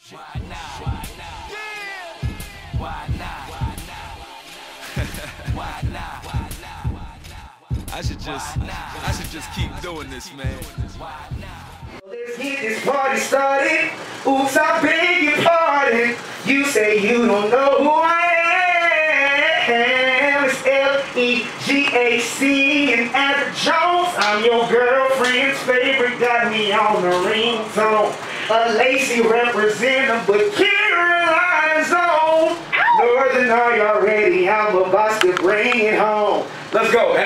Why not? Yeah. Why not? Why not? I should just keep doing this, man. Let's get this party started. Oops, I beg your pardon. You say you don't know who I am. It's Lega'C and Lega'C Jones. I'm your girlfriend's favorite. Got me on the ringtone. A Lacey representative, but Caroline's on. Northern, are y'all ready? I'm about to bring it home. Let's go.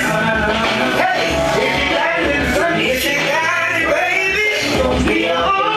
We are